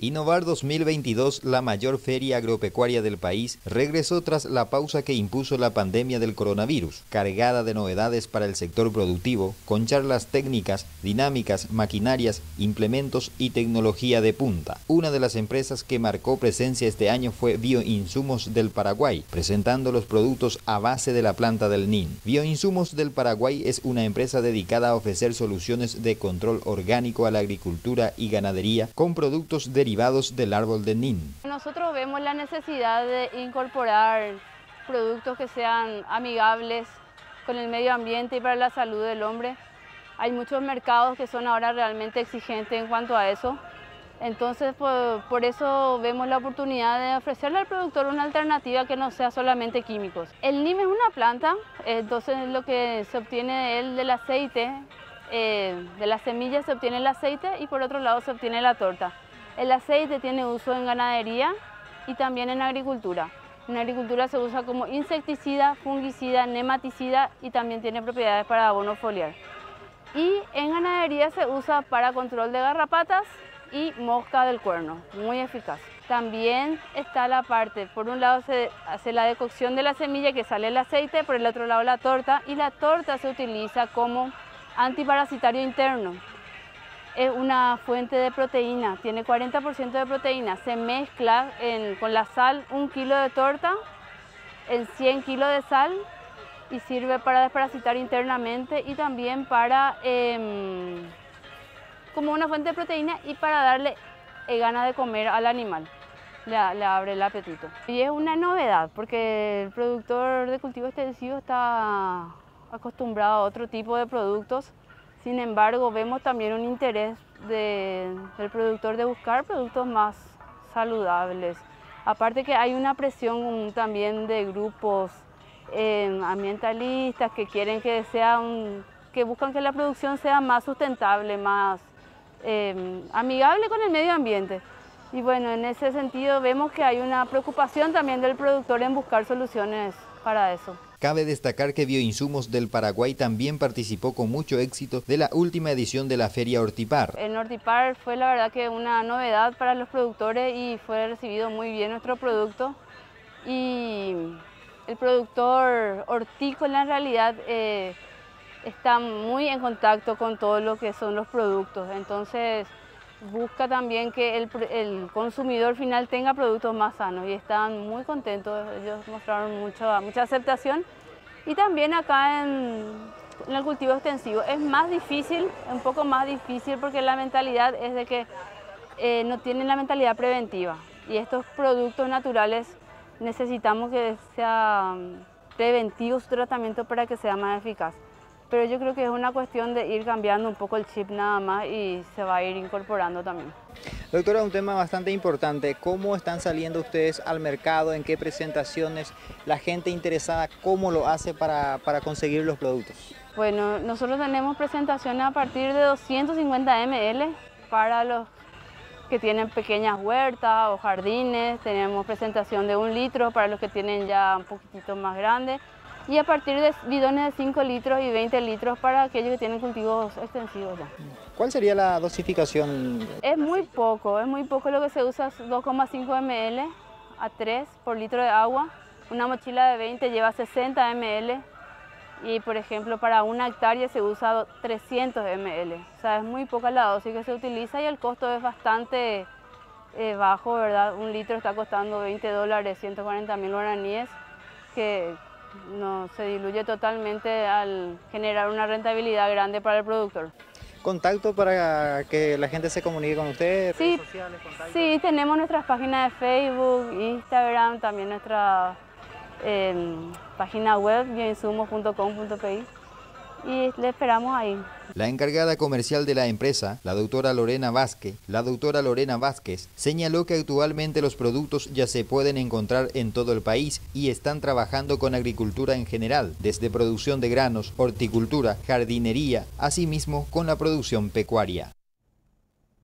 Innovar 2022, la mayor feria agropecuaria del país, regresó tras la pausa que impuso la pandemia del coronavirus, cargada de novedades para el sector productivo, con charlas técnicas, dinámicas, maquinarias, implementos y tecnología de punta. Una de las empresas que marcó presencia este año fue Bioinsumos del Paraguay, presentando los productos a base de la planta del NIN. Bioinsumos del Paraguay es una empresa dedicada a ofrecer soluciones de control orgánico a la agricultura y ganadería con productos derivados del árbol de NIN. Nosotros vemos la necesidad de incorporar productos que sean amigables con el medio ambiente y para la salud del hombre. Hay muchos mercados que son ahora realmente exigentes en cuanto a eso. Entonces, por eso vemos la oportunidad de ofrecerle al productor una alternativa que no sea solamente químicos. El NIM es una planta, entonces lo que se obtiene de él del aceite, de las semillas se obtiene el aceite y por otro lado se obtiene la torta. El aceite tiene uso en ganadería y también en agricultura. En agricultura se usa como insecticida, fungicida, nematicida y también tiene propiedades para abono foliar. Y en ganadería se usa para control de garrapatas y mosca del cuerno, muy eficaz. También está la parte, por un lado se hace la decocción de la semilla que sale el aceite, por el otro lado la torta, y la torta se utiliza como antiparasitario interno. Es una fuente de proteína, tiene 40% de proteína, se mezcla con la sal 1 kilo de torta en 100 kilos de sal y sirve para desparasitar internamente y también para como una fuente de proteína y para darle ganas de comer al animal, le abre el apetito. Y es una novedad porque el productor de cultivo extensivo está acostumbrado a otro tipo de productos. Sin embargo, vemos también un interés del productor de buscar productos más saludables. Aparte que hay una presión también de grupos ambientalistas que quieren que buscan que la producción sea más sustentable, más amigable con el medio ambiente. Y bueno, en ese sentido vemos que hay una preocupación también del productor en buscar soluciones para eso. Cabe destacar que Bioinsumos del Paraguay también participó con mucho éxito de la última edición de la Feria Hortipar. En Hortipar fue la verdad que una novedad para los productores y fue recibido muy bien nuestro producto. Y el productor hortícola en realidad está muy en contacto con todo lo que son los productos. Entonces busca también que el consumidor final tenga productos más sanos y están muy contentos, ellos mostraron mucha aceptación. Y también acá en el cultivo extensivo es más difícil, un poco más difícil porque la mentalidad es de que no tienen la mentalidad preventiva y estos productos naturales necesitamos que sea preventivo su tratamiento para que sea más eficaz. Pero yo creo que es una cuestión de ir cambiando un poco el chip nada más y se va a ir incorporando también. Doctora, un tema bastante importante, ¿cómo están saliendo ustedes al mercado? ¿En qué presentaciones? La gente interesada, ¿cómo lo hace para conseguir los productos? Bueno, nosotros tenemos presentaciones a partir de 250 ml para los que tienen pequeñas huertas o jardines, tenemos presentación de 1 litro para los que tienen ya un poquitito más grandes. Y a partir de bidones de 5 litros y 20 litros para aquellos que tienen cultivos extensivos ya. ¿Cuál sería la dosificación? Es muy poco lo que se usa, 2,5 ml a 3 por litro de agua. Una mochila de 20 lleva 60 ml y por ejemplo para 1 hectárea se usa 300 ml. O sea, es muy poca la dosis que se utiliza y el costo es bastante bajo, ¿verdad? 1 litro está costando $20, 140.000 guaraníes, que no se diluye totalmente al generar una rentabilidad grande para el productor. ¿Contacto para que la gente se comunique con ustedes? Sí, ¿Redes sociales, contacto? Sí, tenemos nuestras páginas de Facebook, Instagram, también nuestra página web bioinsumos.com.pi y le esperamos ahí. La encargada comercial de la empresa, la doctora Lorena Vázquez, señaló que actualmente los productos ya se pueden encontrar en todo el país y están trabajando con agricultura en general, desde producción de granos, horticultura, jardinería, asimismo con la producción pecuaria.